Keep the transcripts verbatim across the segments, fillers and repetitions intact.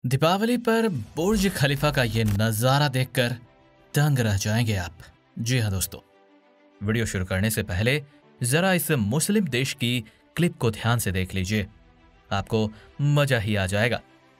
दीपावली पर बुर्ज खलीफा का ये नज़ारा देखकर दंग रह जाएंगे आप। जी हाँ दोस्तों, वीडियो शुरू करने से पहले जरा इस मुस्लिम देश की क्लिप को ध्यान से देख लीजिए, आपको मजा ही आ जाएगा।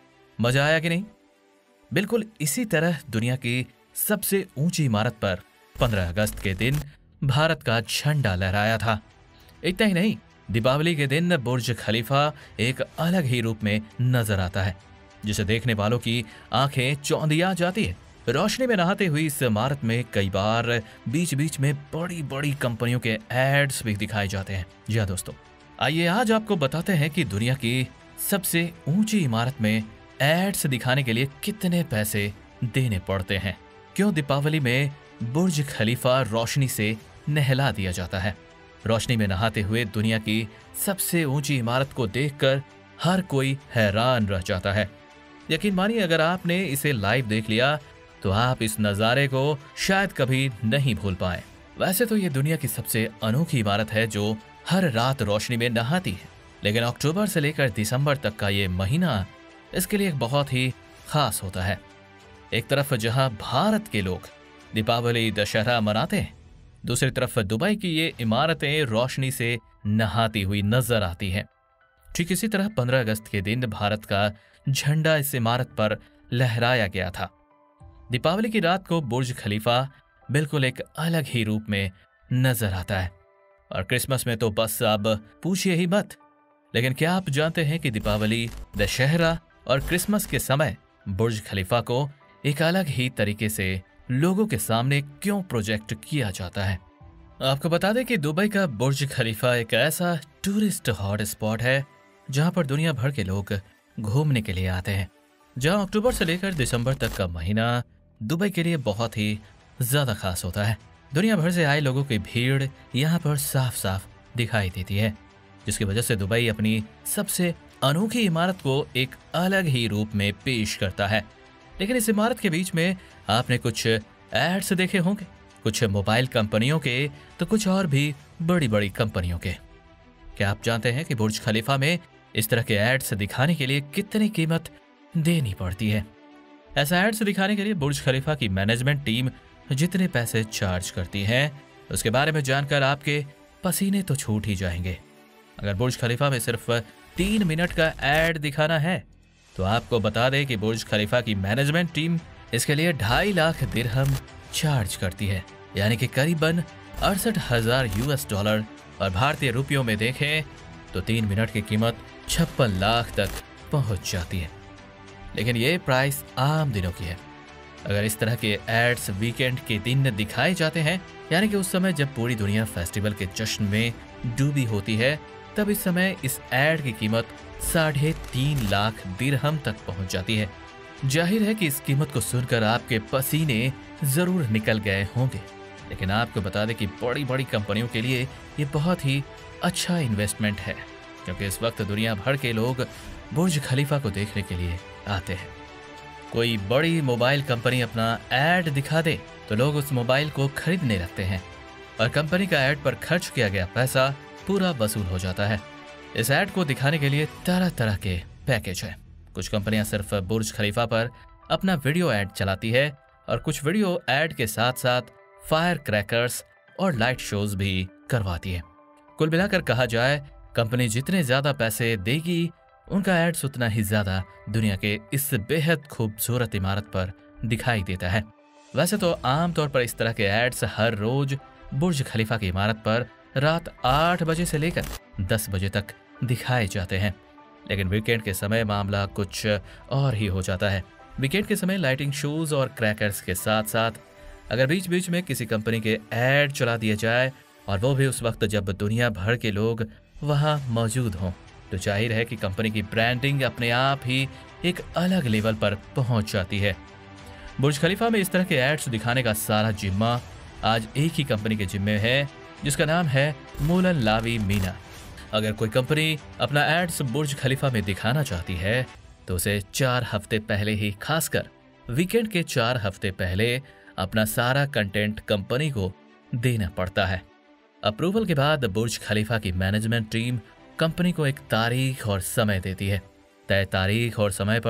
मजा आया कि नहीं? बिल्कुल इसी तरह दुनिया की सबसे ऊंची इमारत पर पंद्रह अगस्त के दिन भारत का झंडा लहराया था। इतना ही नहीं, दीपावली के दिन बुर्ज खलीफा एक अलग ही रूप में नजर आता है, जिसे देखने वालों की आंखें चौंधिया जाती है। रोशनी में नहाते हुई इस इमारत में कई बार बीच बीच में बड़ी बड़ी कंपनियों के एड्स भी दिखाए जाते हैं। जी हाँ दोस्तों, आइए आज आपको बताते हैं कि दुनिया की सबसे ऊंची इमारत में एड्स दिखाने के लिए कितने पैसे देने पड़ते हैं। क्यों दीपावली में बुर्ज खलीफा रोशनी से नहला दिया जाता है। रोशनी में नहाते हुए दुनिया की सबसे ऊंची इमारत को देखकर हर कोई हैरान रह जाता है। यकीन मानिए, अगर आपने इसे लाइव देख लिया तो आप इस नज़ारे को शायद कभी नहीं भूल पाए। वैसे तो ये दुनिया की सबसे अनोखी इमारत है जो हर रात रोशनी में नहाती है, लेकिन अक्टूबर से लेकर दिसंबर तक का ये महीना इसके लिए एक बहुत ही खास होता है। एक तरफ जहां भारत के लोग दीपावली दशहरा मनाते हैं, दूसरी तरफ दुबई की ये इमारतें रोशनी से नहाती हुई नजर आती हैं। ठीक इसी तरह पंद्रह अगस्त के दिन भारत का झंडा इस इमारत पर लहराया गया था। दीपावली की रात को बुर्ज खलीफा बिल्कुल एक अलग ही रूप में नजर आता है, और क्रिसमस में तो बस अब पूछिए ही मत। लेकिन क्या आप जानते हैं कि दीपावली, दशहरा और क्रिसमस के समय बुर्ज खलीफा को एक अलग ही तरीके से लोगों के सामने क्यों प्रोजेक्ट किया जाता है? आपको बता दें कि दुबई का बुर्ज खलीफा एक ऐसा टूरिस्ट हॉट स्पॉट है जहां पर दुनिया भर के लोग घूमने के लिए आते हैं। जहां अक्टूबर से लेकर दिसंबर तक का महीना दुबई के लिए बहुत ही ज्यादा खास होता है। दुनिया भर से आए लोगों की भीड़ यहां पर साफ साफ दिखाई देती है, जिसकी वजह से दुबई अपनी सबसे अनोखी इमारत को एक अलग ही रूप में पेश करता है। लेकिन इस इमारत के बीच में आपने कुछ एड्स देखे होंगे, कुछ मोबाइल कंपनियों के तो कुछ और भी बड़ी बड़ी कंपनियों के। क्या आप जानते हैं कि बुर्ज खलीफा में इस तरह के एड्स दिखाने के लिए कितनी कीमत देनी पड़ती है? ऐसा एड्स दिखाने के लिए बुर्ज खलीफा की मैनेजमेंट टीम जितने पैसे चार्ज करती है, उसके बारे में जानकर आपके पसीने तो छूट ही जाएंगे। अगर बुर्ज खलीफा में सिर्फ तीन मिनट का एड दिखाना है तो आपको बता दें कि बुर्ज खलीफा की मैनेजमेंट टीम इसके लिए ढाई लाख दिरहम चार्ज करती है, यानी कि करीबन अड़सठ हजार यूएस डॉलर, और भारतीय रुपयों में देखें तो तीन मिनट की कीमत छप्पन लाख तक पहुंच जाती है। लेकिन ये प्राइस आम दिनों की है। अगर इस तरह के एड्स वीकेंड के दिन दिखाए जाते हैं, यानी कि उस समय जब पूरी दुनिया फेस्टिवल के जश्न में डूबी होती है, तब इस समय इस एड की कीमत साढ़े तीन लाख दिरहम तक पहुंच जाती है। जाहिर है कि इस कीमत को सुनकर आपके पसीने जरूर निकल गए होंगे। लेकिन आपको बता दें कि बड़ी बड़ी कंपनियों के लिए ये बहुत ही अच्छा इन्वेस्टमेंट है, क्योंकि इस वक्त दुनिया भर के लोग बुर्ज खलीफा को देखने के लिए आते हैं। कोई बड़ी मोबाइल कंपनी अपना एड दिखा दे तो लोग उस मोबाइल को खरीदने लगते हैं, और कंपनी का एड पर खर्च किया गया पैसा पूरा वसूल हो जाता है। इस एड को दिखाने के लिए तरह तरह के पैकेज है। कुछ कंपनियां सिर्फ बुर्ज खलीफा पर अपना वीडियो एड चलाती है, और कुछ वीडियो एड के साथ साथ फायर क्रैकर्स और लाइट शोज भी करवाती है। कुल मिलाकर कहा जाए, कंपनी जितने ज्यादा पैसे देगी उनका एड्स उतना ही ज्यादा दुनिया के इस बेहद खूबसूरत इमारत पर दिखाई देता है। वैसे तो आमतौर पर इस तरह के एड्स हर रोज बुर्ज खलीफा की इमारत पर रात आठ बजे से लेकर दस बजे तक दिखाए जाते हैं, लेकिन वीकेंड के समय मामला कुछ और ही हो जाता है। वीकेंड के समय लाइटिंग शोज और क्रैकर्स के साथ साथ अगर बीच बीच में किसी कंपनी के एड चला दिए जाए, और वो भी उस वक्त जब दुनिया भर के लोग वहां मौजूद हों, तो जाहिर है कि कंपनी की ब्रांडिंग अपने आप ही एक अलग लेवल पर पहुंच जाती है। बुर्ज खलीफा में इस तरह के एड्स दिखाने का सारा जिम्मा आज एक ही कंपनी के जिम्मे है, जिसका नाम है मोलन लावी मीना। अगर कोई कंपनी अपना एड्स बुर्ज खलीफा में दिखाना चाहती है तो उसे चार हफ्ते पहले ही, खासकर वीकेंड के चार हफ्ते पहले अपना सारा कंटेंट कंपनी को देना पड़ता है। अप्रूवल के बाद बुर्ज खलीफा की मैनेजमेंट टीम कंपनी को एक तारीख और समय देती है। तय तारीख और समय पर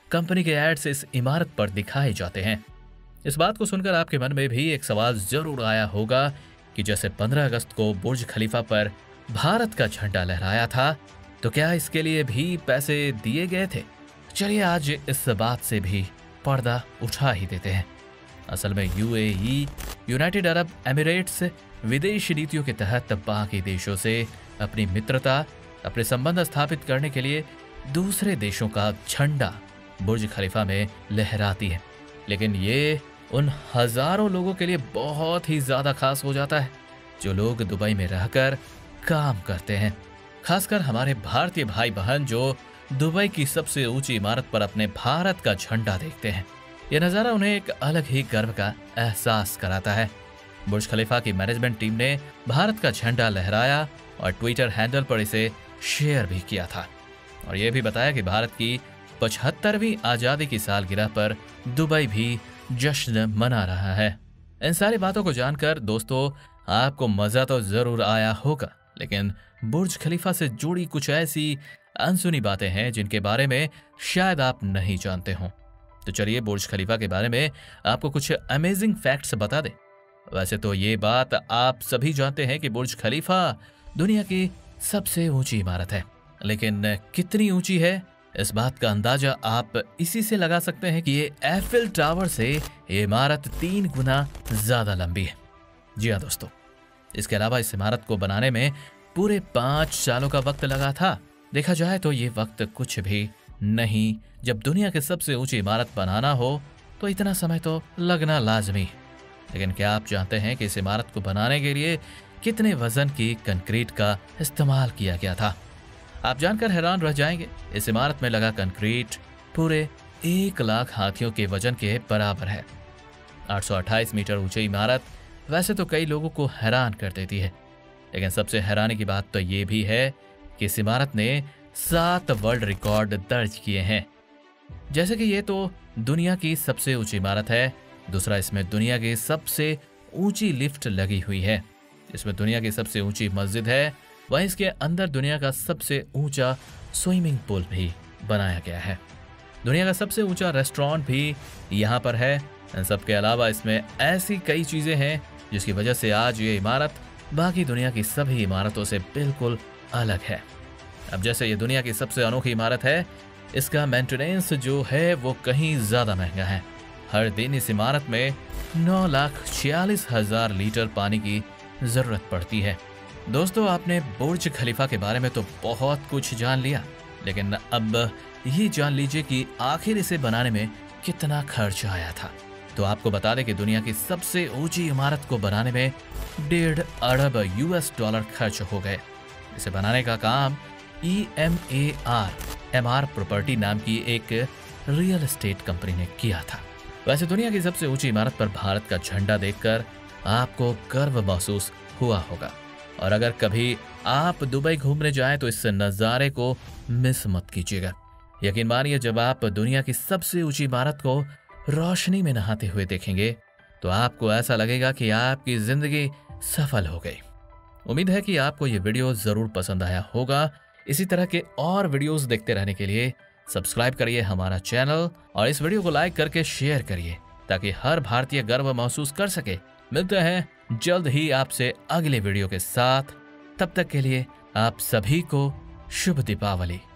कंपनी के एड्स इस इमारत पर दिखाए जाते हैं। इस बात को सुनकर आपके मन में भी एक सवाल जरूर आया होगा कि जैसे पंद्रह अगस्त को बुर्ज खलीफा पर भारत का झंडा लहराया था, तो क्या इसके लिए भी पैसे दिए गए थे? चलिए आज इस बात से भी पर्दा उठा ही देते हैं। असल में यूएई, यूनाइटेड अरब एमिरेट्स विदेश नीतियों के तहत बाकी देशों से अपनी मित्रता, अपने संबंध स्थापित करने के लिए दूसरे देशों का झंडा बुर्ज खलीफा में लहराती है। लेकिन ये उन हजारों लोगों के लिए बहुत ही ज्यादा खास हो जाता है जो लोग दुबई में रहकर काम करते हैं। खासकर हमारे भारतीय भाई बहन जो दुबई की सबसे ऊंची इमारत पर अपने भारत का झंडा देखते हैं। यह नज़ारा उन्हें एक अलग ही गर्व का एहसास कराता है। बुर्ज खलीफा की मैनेजमेंट टीम ने भारत का झंडा लहराया और ट्विटर हैंडल पर इसे शेयर भी किया था और यह भी बताया कि भारत की पचहत्तरवीं आजादी की सालगिरह पर दुबई भी जश्न मना रहा है। इन सारी बातों को जानकर दोस्तों आपको मजा तो जरूर आया होगा, लेकिन बुर्ज खलीफा से जुड़ी कुछ ऐसी अनसुनी बातें हैं जिनके बारे में शायद आप नहीं जानते हों। तो चलिए बुर्ज खलीफा के बारे में आपको कुछ अमेजिंग फैक्ट्स बता दें। वैसे तो ये बात आप सभी जानते हैं कि बुर्ज खलीफा दुनिया की सबसे ऊंची इमारत है, लेकिन कितनी ऊंची है इस बात का अंदाजा आप इसी से लगा सकते हैं कि ये एफिल टावर से ये इमारत तीन गुना ज्यादा लंबी है। जी हाँ दोस्तों, इसके अलावा इस इमारत को बनाने में पूरे पांच सालों का वक्त लगा था। देखा जाए तो ये वक्त कुछ भी नहीं। जब दुनिया की सबसे ऊंची इमारत बनाना हो तो इतना समय तो लगना लाजमी है। लेकिन क्या आप जानते हैं कि इस इमारत को बनाने के लिए कितने वजन की कंक्रीट का इस्तेमाल किया गया था? आप जानकर हैरान रह जाएंगे। इस इमारत में लगा कंक्रीट पूरे एक लाख हाथियों के वजन के बराबर है। आठ सौ अट्ठाईस मीटर ऊंची इमारत वैसे तो कई लोगों को हैरान कर देती है, लेकिन सबसे हैरानी की बात तो ये भी है कि इस इमारत ने सात वर्ल्ड रिकॉर्ड दर्ज किए हैं। जैसे कि ये तो दुनिया की सबसे ऊंची इमारत है, दूसरा इसमें दुनिया की सबसे ऊंची लिफ्ट लगी हुई है, इसमें दुनिया की सबसे ऊंची मस्जिद है, वहीं इसके अंदर दुनिया का सबसे ऊंचा स्विमिंग पूल भी बनाया गया है। दुनिया का सबसे ऊंचा रेस्टोरेंट भी यहाँ पर है। इन सब के अलावा इसमें ऐसी कई चीजें हैं जिसकी वजह से आज ये इमारत बाकी दुनिया की सभी इमारतों से बिल्कुल अलग है। अब जैसे ये दुनिया की सबसे अनोखी इमारत है, इसका मेंटेनेंस जो है वो कहीं ज्यादा महंगा है। हर दिन इस इमारत में नौ लाख छियालीस हजार लीटर पानी की जरूरत पड़ती है। दोस्तों, आपने बुर्ज खलीफा के बारे में तो बहुत कुछ जान लिया, लेकिन अब ये जान लीजिए कि आखिर इसे बनाने में कितना खर्च आया था। तो आपको बता दें कि दुनिया की सबसे ऊंची इमारत को बनाने में डेढ़ अरब यूएस डॉलर खर्च हो गए। इसे बनाने का काम E M A R M R property नाम की एक रियल एस्टेट कंपनी ने किया था। वैसे दुनिया की सबसे ऊंची इमारत पर भारत का झंडा देखकर आपको गर्व महसूस हुआ होगा, और अगर कभी आप दुबई घूमने जाएं तो इस नज़ारे को मिस मत कीजिएगा। यकीन मानिए, जब आप दुनिया की सबसे ऊंची इमारत को रोशनी में नहाते हुए देखेंगे तो आपको ऐसा लगेगा कि आपकी जिंदगी सफल हो गई। उम्मीद है कि आपको ये वीडियो जरूर पसंद आया होगा। इसी तरह के और वीडियोस देखते रहने के लिए सब्सक्राइब करिए हमारा चैनल और इस वीडियो को लाइक करके शेयर करिए ताकि हर भारतीय गर्व महसूस कर सके। मिलते हैं जल्द ही आपसे अगले वीडियो के साथ। तब तक के लिए आप सभी को शुभ दीपावली।